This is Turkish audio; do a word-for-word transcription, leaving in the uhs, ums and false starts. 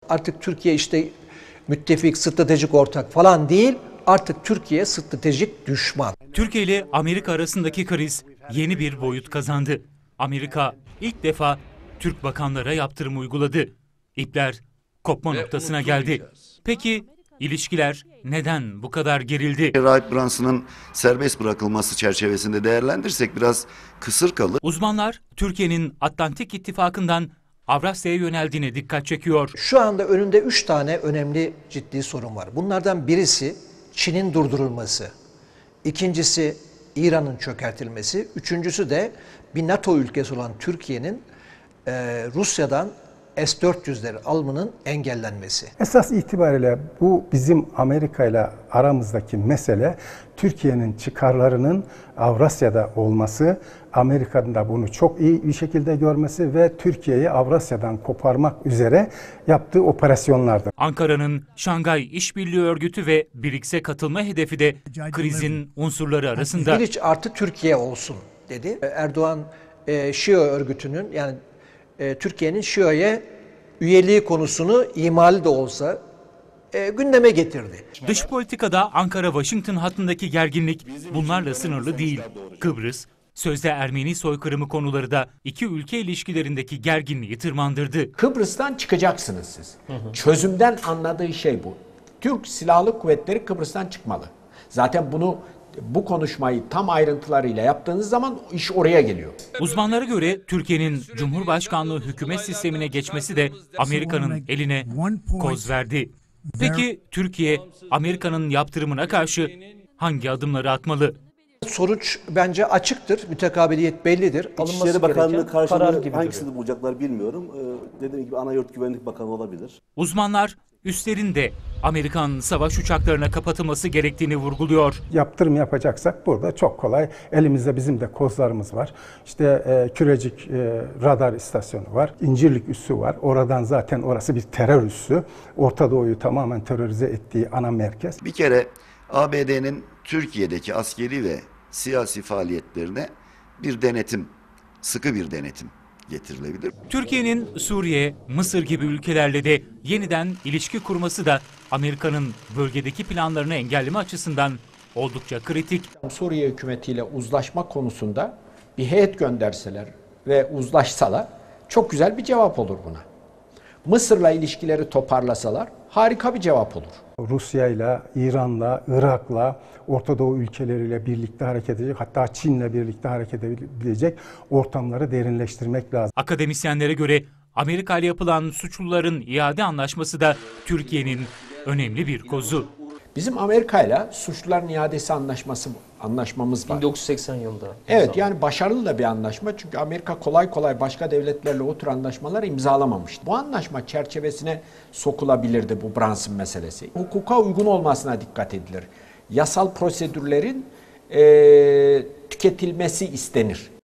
Artık Türkiye işte müttefik, stratejik ortak falan değil. Artık Türkiye stratejik düşman. Türkiye ile Amerika arasındaki kriz yeni bir boyut kazandı. Amerika ilk defa Türk bakanlara yaptırım uyguladı. İpler kopma noktasına geldi. Peki ilişkiler neden bu kadar gerildi? Rahip Branson'ın serbest bırakılması çerçevesinde değerlendirsek biraz kısır kalır. Uzmanlar Türkiye'nin Atlantik İttifakı'ndan Avrasya'ya yöneldiğine dikkat çekiyor. Şu anda önünde üç tane önemli ciddi sorun var. Bunlardan birisi Çin'in durdurulması. İkincisi İran'ın çökertilmesi. Üçüncüsü de bir NATO ülkesi olan Türkiye'nin e, Rusya'dan S dört yüzleri alımının engellenmesi. Esas itibariyle bu bizim Amerika ile aramızdaki mesele Türkiye'nin çıkarlarının Avrasya'da olması, Amerika'nın da bunu çok iyi bir şekilde görmesi ve Türkiye'yi Avrasya'dan koparmak üzere yaptığı operasyonlardır. Ankara'nın Şangay İşbirliği Örgütü ve B R I C S'e katılma hedefi de krizin unsurları arasında. Bilic artı Türkiye olsun dedi. Erdoğan e, Şio örgütünün yani e, Türkiye'nin Şio'ya üyeliği konusunu imali de olsa e, gündeme getirdi. Dış politikada Ankara-Washington hattındaki gerginlik bunlarla sınırlı değil. Kıbrıs, sözde Ermeni soykırımı konuları da iki ülke ilişkilerindeki gerginliği tırmandırdı. Kıbrıs'tan çıkacaksınız siz. Hı hı. Çözümden anladığı şey bu. Türk Silahlı Kuvvetleri Kıbrıs'tan çıkmalı. Zaten bunu bu konuşmayı tam ayrıntılarıyla yaptığınız zaman iş oraya geliyor. Uzmanlara göre Türkiye'nin Cumhurbaşkanlığı hükümet sistemine geçmesi de Amerika'nın eline koz verdi. Peki Türkiye Amerika'nın yaptırımına karşı hangi adımları atmalı? Sonuç bence açıktır. Mütekabiliyet bellidir. İçişleri Bakanlığı karşılığı hangisini bulacaklar bilmiyorum. Ee, dediğim gibi Anayurt Güvenlik Bakanı olabilir. Uzmanlar üstlerin de Amerikan savaş uçaklarına kapatılması gerektiğini vurguluyor. Yaptırım yapacaksak burada çok kolay. Elimizde bizim de kozlarımız var. İşte e, Kürecik e, radar istasyonu var. İncirlik üssü var. Oradan zaten orası bir terör üssü. Orta Doğu'yu tamamen terörize ettiği ana merkez. Bir kere A B D'nin Türkiye'deki askeri ve siyasi faaliyetlerine bir denetim, sıkı bir denetim getirilebilir. Türkiye'nin Suriye, Mısır gibi ülkelerle de yeniden ilişki kurması da Amerika'nın bölgedeki planlarını engelleme açısından oldukça kritik. Suriye hükümetiyle uzlaşma konusunda bir heyet gönderseler ve uzlaşsalar çok güzel bir cevap olur buna. Mısır'la ilişkileri toparlasalar harika bir cevap olur. Rusya'yla, İran'la, Irak'la, Orta Doğu ülkeleriyle birlikte hareket edecek, hatta Çin'le birlikte hareket edebilecek ortamları derinleştirmek lazım. Akademisyenlere göre Amerika ile yapılan suçluların iade anlaşması da Türkiye'nin önemli bir kozu. Bizim Amerika ile suçluların iadesi anlaşması anlaşmamız var. bin dokuz yüz seksen yılında. Evet, yani başarılı da bir anlaşma. Çünkü Amerika kolay kolay başka devletlerle o tür anlaşmalar imzalamamıştı. Bu anlaşma çerçevesine sokulabilirdi bu Brunson meselesi. Hukuka uygun olmasına dikkat edilir. Yasal prosedürlerin e, tüketilmesi istenir.